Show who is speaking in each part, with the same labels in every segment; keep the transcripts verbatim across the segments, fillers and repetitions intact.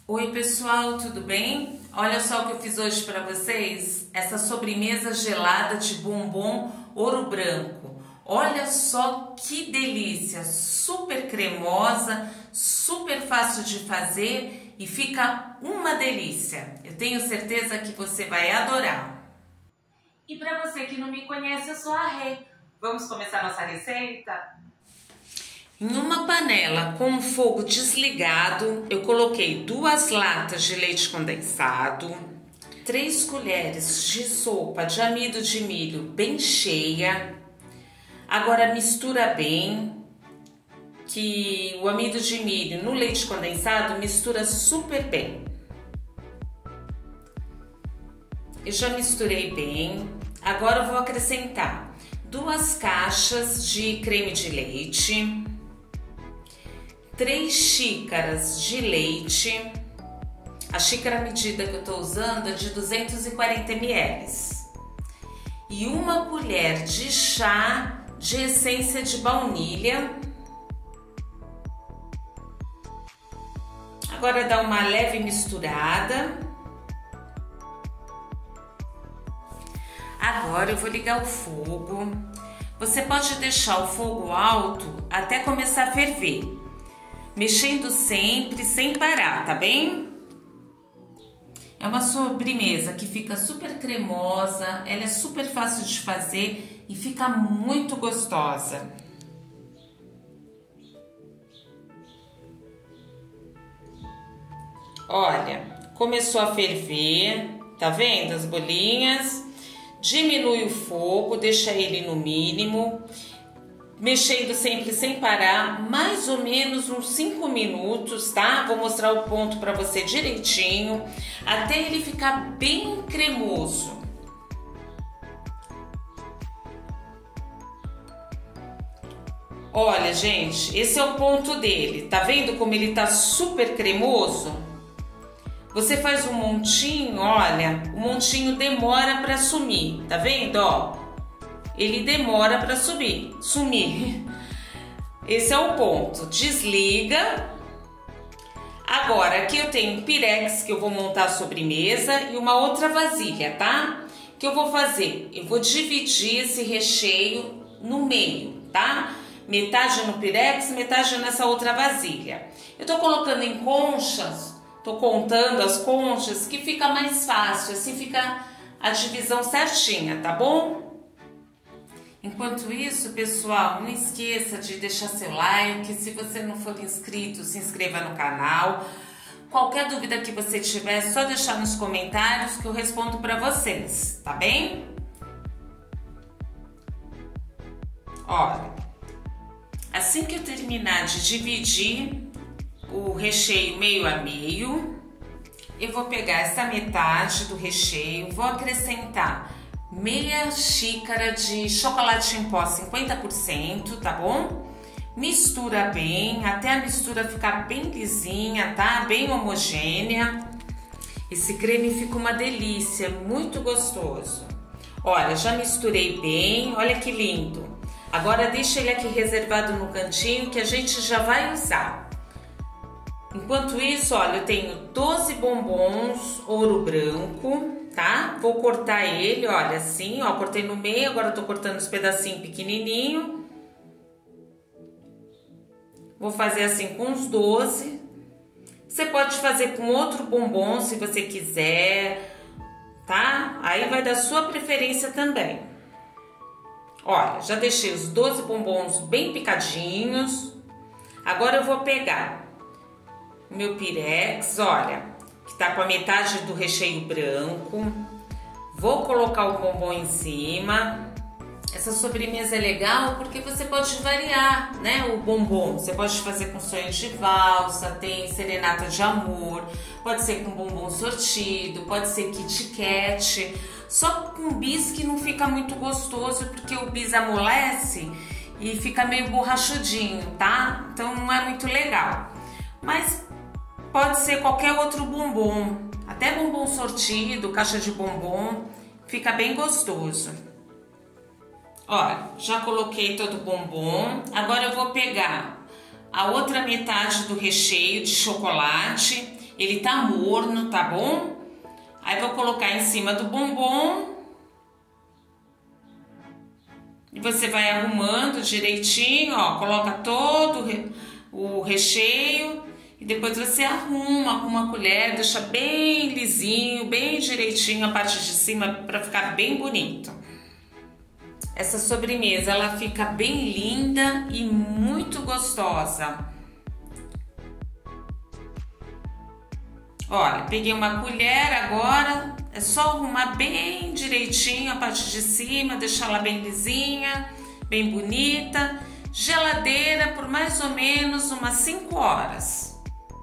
Speaker 1: Oi pessoal, tudo bem? Olha só o que eu fiz hoje para vocês, essa sobremesa gelada de bombom ouro branco. Olha só que delícia, super cremosa, super fácil de fazer e fica uma delícia. Eu tenho certeza que você vai adorar.
Speaker 2: E para você que não me conhece, eu sou a Rê. Vamos começar nossa receita?
Speaker 1: Em uma panela com o fogo desligado, eu coloquei duas latas de leite condensado, três colheres de sopa de amido de milho bem cheia. Agora mistura bem, que o amido de milho no leite condensado mistura super bem. Eu já misturei bem. Agora eu vou acrescentar duas caixas de creme de leite, três xícaras de leite, a xícara medida que eu estou usando é de duzentos e quarenta mililitros, e uma colher de chá de essência de baunilha. Agora dá uma leve misturada. Agora eu vou ligar o fogo. Você pode deixar o fogo alto até começar a ferver, mexendo sempre, sem parar, tá bem? É uma sobremesa que fica super cremosa, ela é super fácil de fazer e fica muito gostosa. Olha, começou a ferver, tá vendo as bolinhas? Diminui o fogo, deixa ele no mínimo, mexendo sempre sem parar, mais ou menos uns cinco minutos, tá? Vou mostrar o ponto para você direitinho, até ele ficar bem cremoso. Olha, gente, esse é o ponto dele. Tá vendo como ele tá super cremoso? Você faz um montinho, olha, o montinho demora para sumir, tá vendo, ó? Ele demora para subir, sumir. Esse é o ponto. Desliga. Agora, aqui eu tenho um pirex que eu vou montar a sobremesa e uma outra vasilha, tá? O que eu vou fazer? Eu vou dividir esse recheio no meio, tá? Metade no pirex, metade nessa outra vasilha. Eu tô colocando em conchas, tô contando as conchas, que fica mais fácil, assim fica a divisão certinha, tá bom? Enquanto isso, pessoal, não esqueça de deixar seu like. Se você não for inscrito, se inscreva no canal. Qualquer dúvida que você tiver, é só deixar nos comentários que eu respondo para vocês, tá bem? Olha, assim que eu terminar de dividir o recheio meio a meio, eu vou pegar essa metade do recheio, vou acrescentar meia xícara de chocolate em pó cinquenta por cento, tá bom? Mistura bem, até a mistura ficar bem lisinha, tá? Bem homogênea. Esse creme fica uma delícia, muito gostoso. Olha, já misturei bem, olha que lindo. Agora deixa ele aqui reservado no cantinho que a gente já vai usar. Enquanto isso, olha, eu tenho doze bombons ouro branco, tá? Vou cortar ele, olha, assim, ó, cortei no meio, agora eu tô cortando os pedacinhos pequenininho. Vou fazer assim com os doze. Você pode fazer com outro bombom se você quiser, tá? Aí vai da sua preferência também. Olha, já deixei os doze bombons bem picadinhos. Agora eu vou pegar o meu pirex, olha, que tá com a metade do recheio branco. Vou colocar o bombom em cima. Essa sobremesa é legal porque você pode variar, né, o bombom. Você pode fazer com sonhos de valsa, tem serenata de amor, pode ser com bombom sortido, pode ser Kit Kat. Só com bis que não fica muito gostoso porque o bis amolece e fica meio borrachudinho, tá? Então não é muito legal. Mas pode ser qualquer outro bombom, até bombom sortido, caixa de bombom, fica bem gostoso. Olha, já coloquei todo o bombom, agora eu vou pegar a outra metade do recheio de chocolate Ele tá morno, tá bom? Aí vou colocar em cima do bombom. E você vai arrumando direitinho, ó, coloca todo o recheio e depois você arruma com uma colher, deixa bem lisinho, bem direitinho a parte de cima para ficar bem bonito. Essa sobremesa, ela fica bem linda e muito gostosa. Olha, peguei uma colher agora, é só arrumar bem direitinho a parte de cima, deixar ela bem lisinha, bem bonita. Geladeira por mais ou menos umas cinco horas.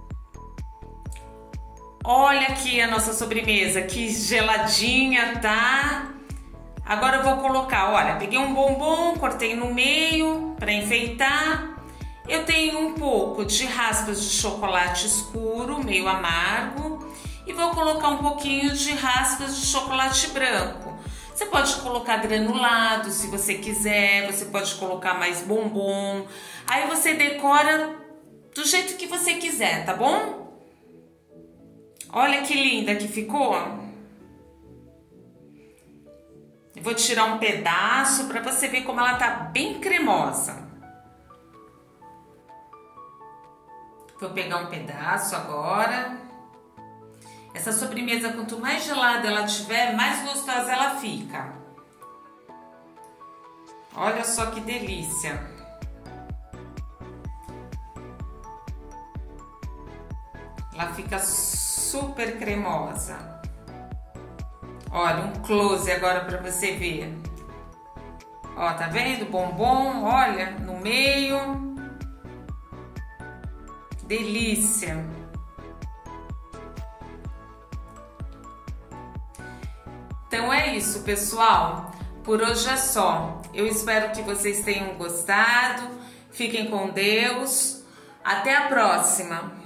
Speaker 1: Olha aqui a nossa sobremesa, que geladinha, tá? Agora eu vou colocar, olha, peguei um bombom, cortei no meio para enfeitar. Eu tenho um pouco de raspas de chocolate escuro, meio amargo, e vou colocar um pouquinho de raspas de chocolate branco. Você pode colocar granulado se você quiser, você pode colocar mais bombom. Aí você decora do jeito que você quiser, tá bom? Olha que linda que ficou. Eu vou tirar um pedaço para você ver como ela tá bem cremosa. Vou pegar um pedaço agora. Essa sobremesa, quanto mais gelada ela tiver, mais gostosa ela fica. Olha só que delícia. Ela fica super cremosa. Olha, um close agora para você ver. Ó, tá vendo? Bombom, olha, no meio. Delícia! Então é isso, pessoal. Por hoje é só. Eu espero que vocês tenham gostado. Fiquem com Deus. Até a próxima!